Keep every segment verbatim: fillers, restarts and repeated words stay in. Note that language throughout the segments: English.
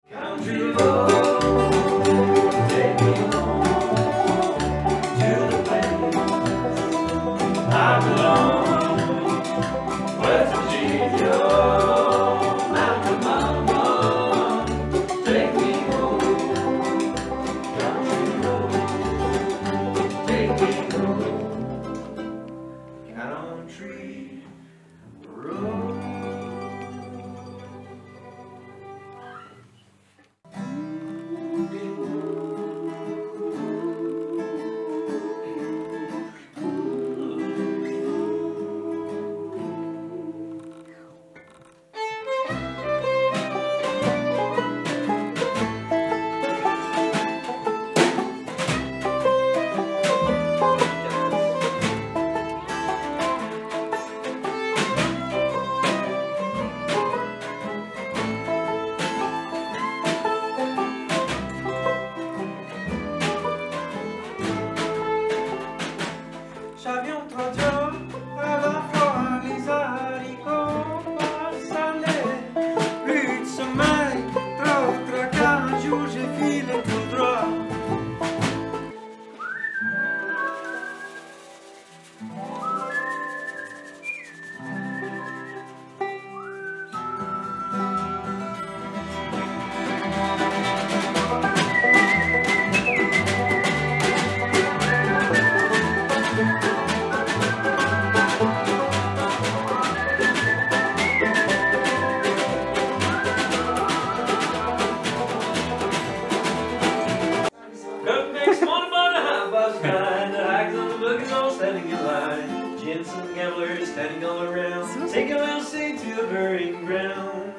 Standing all around, take a little seat to the burying ground.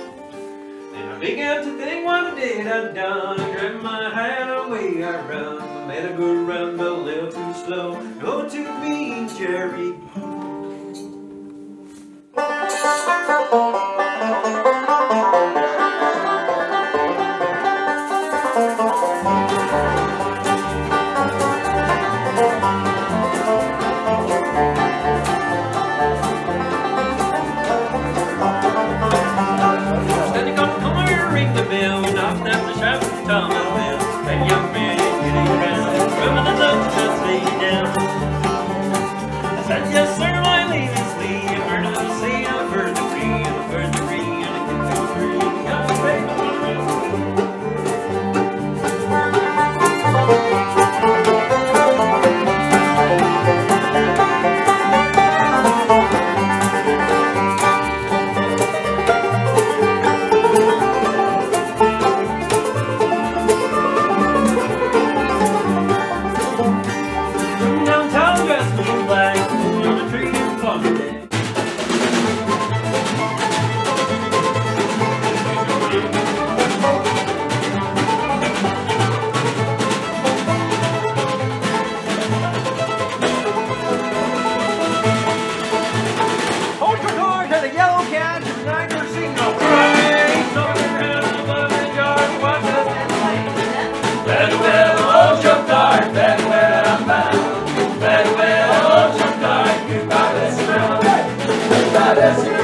Then I began to think what I did, I'd done. I grabbed my hat, away I run. I made a good run, but a little too slow. Go to me, Jerry. Tom and Will, that young man getting around, rubbing the notes just lay down. I said, yes sir, my leave is Lee, I've heard of the sea, I've heard the free, I've heard the free, and I can feel free, I'm afraid of the Yes.